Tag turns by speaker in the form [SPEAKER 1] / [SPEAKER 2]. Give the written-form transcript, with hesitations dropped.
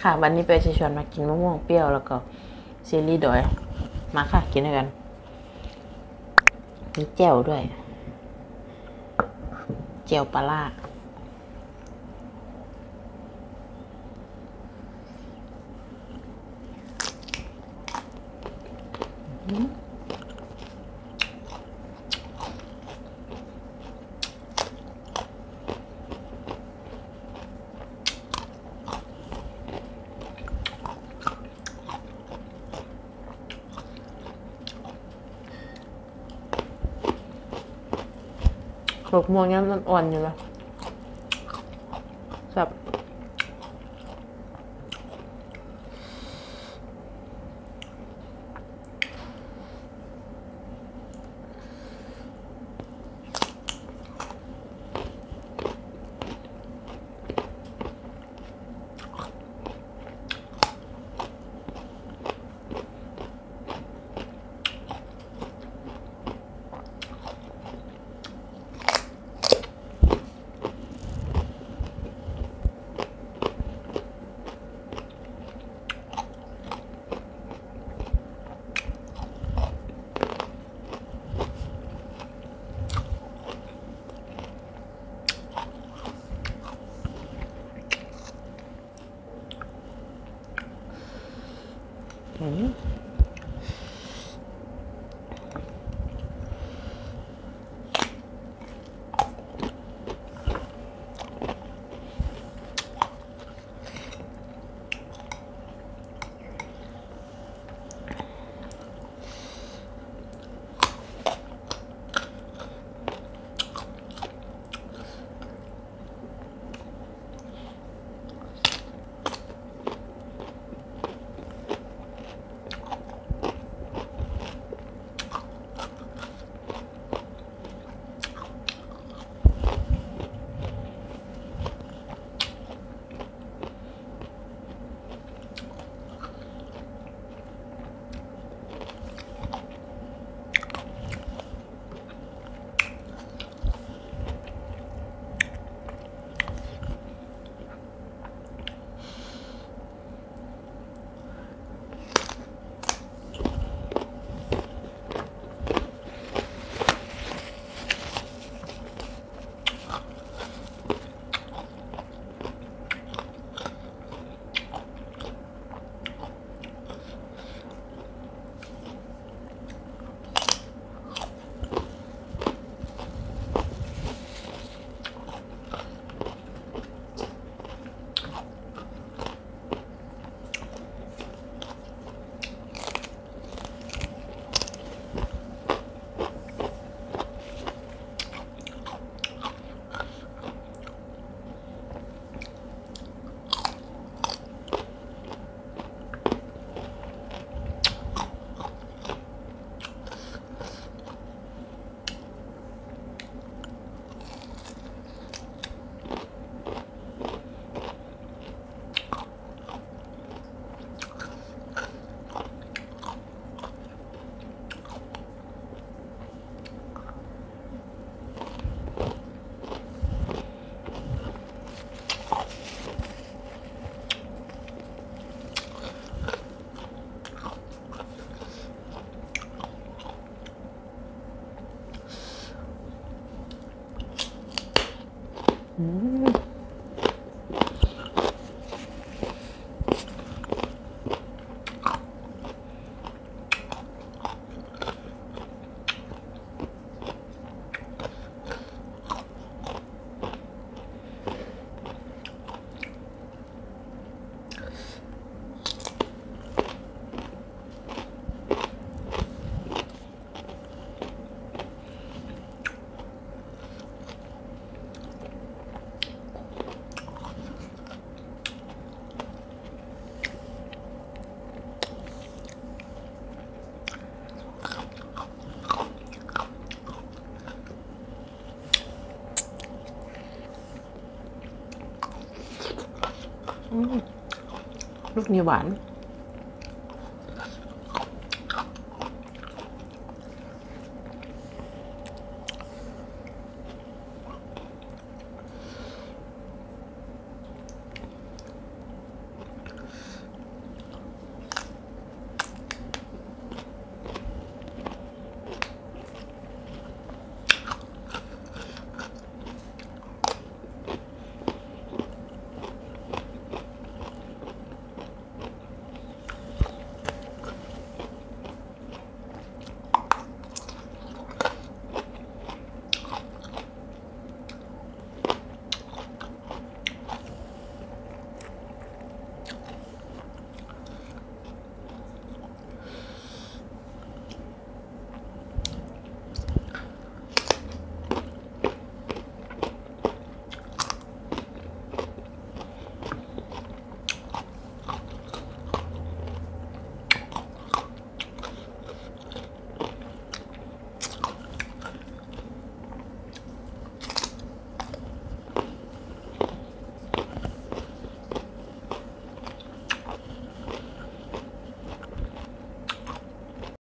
[SPEAKER 1] ค่ะวันนี้เปียวจะชวนมากินมะม่วงเปรี้ยวแล้วก็ซีรีส์ดอยมาค่ะกินด้วยกันมีแจ่วด้วยแจ่วปลาร้าหกโมงยังอ่อนอยู่เลยแบบลูกนี้หวาน